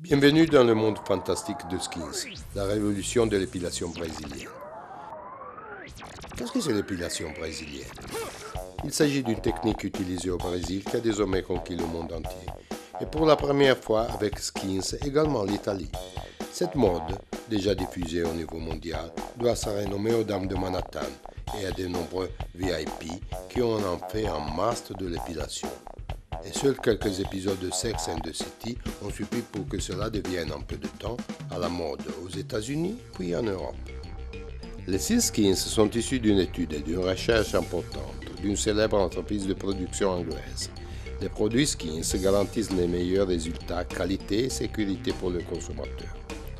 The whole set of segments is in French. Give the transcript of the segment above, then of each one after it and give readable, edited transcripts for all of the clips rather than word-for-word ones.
Bienvenue dans le monde fantastique de Skins, la révolution de l'épilation brésilienne. Qu'est-ce que c'est l'épilation brésilienne? Il s'agit d'une technique utilisée au Brésil qui a désormais conquis le monde entier, et pour la première fois avec Skins également l'Italie. Cette mode, déjà diffusée au niveau mondial, doit sa renommée aux dames de Manhattan et à de nombreux VIP qui en ont fait un must de l'épilation. Et seuls quelques épisodes de Sex and the City ont suffi pour que cela devienne en peu de temps à la mode aux États-Unis puis en Europe. Les Sealskins sont issus d'une étude et d'une recherche importante d'une célèbre entreprise de production anglaise. Les produits Skins garantissent les meilleurs résultats qualité et sécurité pour le consommateur.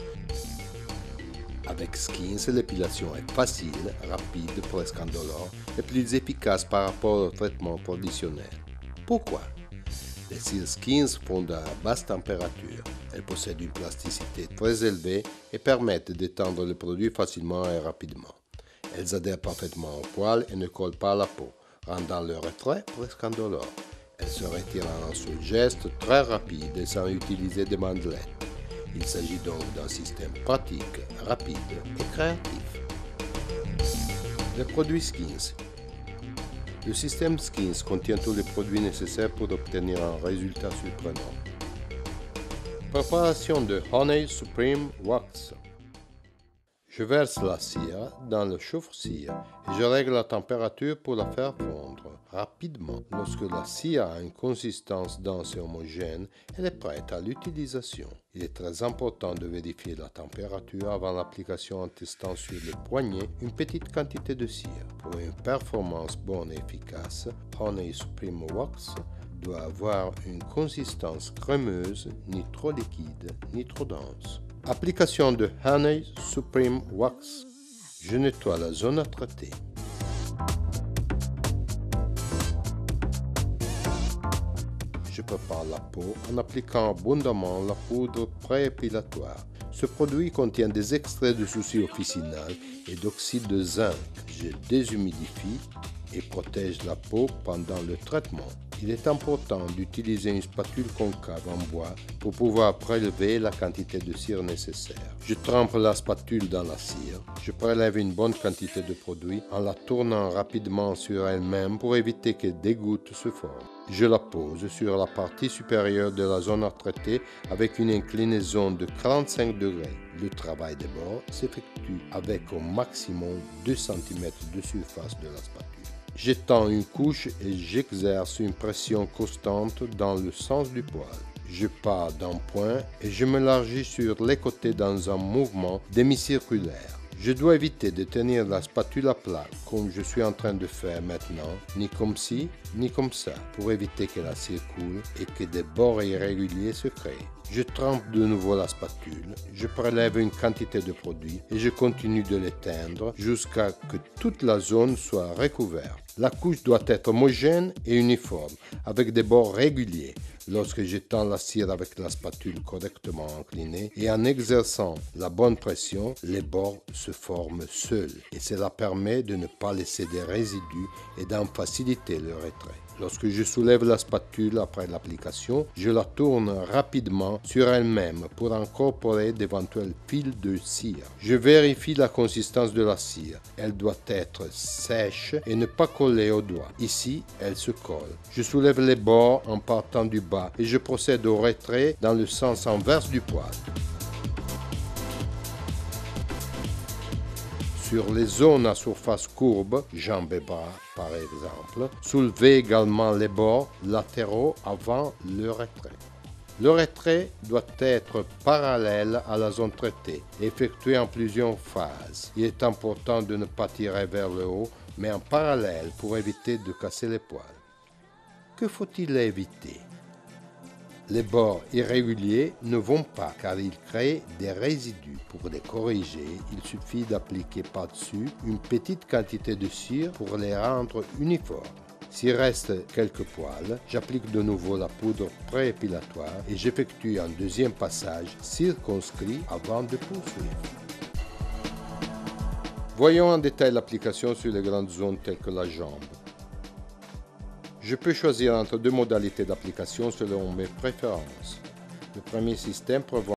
Avec Skins, l'épilation est facile, rapide, presque indolore et plus efficace par rapport au traitement traditionnel. Pourquoi? Les Sealskins font à basse température. Elles possèdent une plasticité très élevée et permettent d'étendre le produit facilement et rapidement. Elles adhèrent parfaitement au poil et ne collent pas à la peau, rendant le retrait presque indolore. Elles se retirent en un seul geste très rapide et sans utiliser de bandelettes. Il s'agit donc d'un système pratique, rapide et créatif. Les produits Skins. Le système Skins contient tous les produits nécessaires pour obtenir un résultat surprenant. Préparation de Honey Supreme Wax. Je verse la cire dans le chauffe-cire et je règle la température pour la faire fondre rapidement. Lorsque la cire a une consistance dense et homogène, elle est prête à l'utilisation. Il est très important de vérifier la température avant l'application en testant sur le poignet une petite quantité de cire. Pour une performance bonne et efficace, Honey Supreme Wax doit avoir une consistance crémeuse, ni trop liquide, ni trop dense. Application de Honey Supreme Wax. Je nettoie la zone à traiter. Je prépare la peau en appliquant abondamment la poudre pré-épilatoire. Ce produit contient des extraits de souci officinal et d'oxyde de zinc. Je déshumidifie et protège la peau pendant le traitement. Il est important d'utiliser une spatule concave en bois pour pouvoir prélever la quantité de cire nécessaire. Je trempe la spatule dans la cire. Je prélève une bonne quantité de produit en la tournant rapidement sur elle-même pour éviter que des gouttes se forment. Je la pose sur la partie supérieure de la zone à traiter avec une inclinaison de 45 degrés. Le travail des bords s'effectue avec au maximum 2 cm de surface de la spatule. J'étends une couche et j'exerce une pression constante dans le sens du poil. Je pars d'un point et je m'élargis sur les côtés dans un mouvement demi-circulaire. Je dois éviter de tenir la spatule à plat, comme je suis en train de faire maintenant, ni comme ci, ni comme ça, pour éviter que la cire coule et que des bords irréguliers se créent. Je trempe de nouveau la spatule, je prélève une quantité de produit et je continue de l'éteindre jusqu'à ce que toute la zone soit recouverte. La couche doit être homogène et uniforme, avec des bords réguliers. Lorsque j'étends la cire avec la spatule correctement inclinée et en exerçant la bonne pression, les bords se forment seuls et cela permet de ne pas laisser des résidus et d'en faciliter le retrait. Lorsque je soulève la spatule après l'application, je la tourne rapidement sur elle-même pour incorporer d'éventuels fils de cire. Je vérifie la consistance de la cire. Elle doit être sèche et ne pas coller au doigt. Ici, elle se colle. Je soulève les bords en partant du bas et je procède au retrait dans le sens inverse du poil. Sur les zones à surface courbe, jambes et bras par exemple, soulevez également les bords latéraux avant le retrait. Le retrait doit être parallèle à la zone traitée, effectué en plusieurs phases. Il est important de ne pas tirer vers le haut, mais en parallèle pour éviter de casser les poils. Que faut-il éviter? Les bords irréguliers ne vont pas car ils créent des résidus. Pour les corriger, il suffit d'appliquer par-dessus une petite quantité de cire pour les rendre uniformes. S'il reste quelques poils, j'applique de nouveau la poudre pré-épilatoire et j'effectue un deuxième passage circonscrit avant de poursuivre. Voyons en détail l'application sur les grandes zones telles que la jambe. Je peux choisir entre deux modalités d'application selon mes préférences. Le premier système prévoit